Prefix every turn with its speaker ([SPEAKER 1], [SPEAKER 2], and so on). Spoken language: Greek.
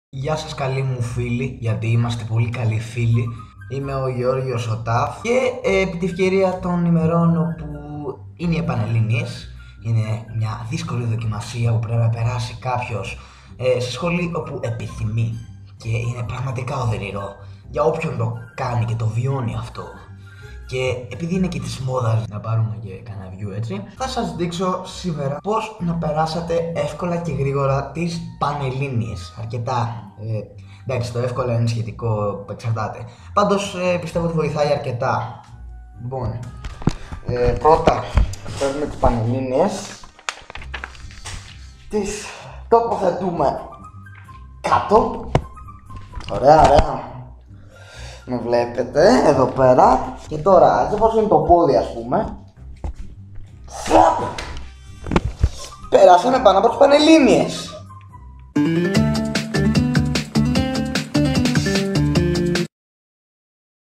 [SPEAKER 1] Γεια σας καλοί μου φίλοι, γιατί είμαστε πολύ καλοί φίλοι. Είμαι ο Γεώργιος ο Ταφ και επί τη ευκαιρία των ημερών όπου είναι οι Πανελλήνιες, είναι μια δύσκολη δοκιμασία που πρέπει να περάσει κάποιος σε σχολή όπου επιθυμεί και είναι πραγματικά οδυνηρό για όποιον το κάνει και το βιώνει αυτό. Και επειδή είναι και της μόδας να πάρουμε και κανένα view έτσι, θα σας δείξω σήμερα πώς να περάσετε εύκολα και γρήγορα τις Πανελλήνιες. Αρκετά, εντάξει, το εύκολα είναι σχετικό, εξαρτάται. Πάντως πιστεύω ότι βοηθάει αρκετά. Λοιπόν, πρώτα παίρνουμε τις Πανελλήνιες, τις τοποθετούμε κάτω. Ωραία, ωραία. Με βλέπετε εδώ πέρα. Και τώρα, έτσι όπως είναι το πόδι, ας πούμε, περάσαμε πάνω από τις Πανελλήνιες.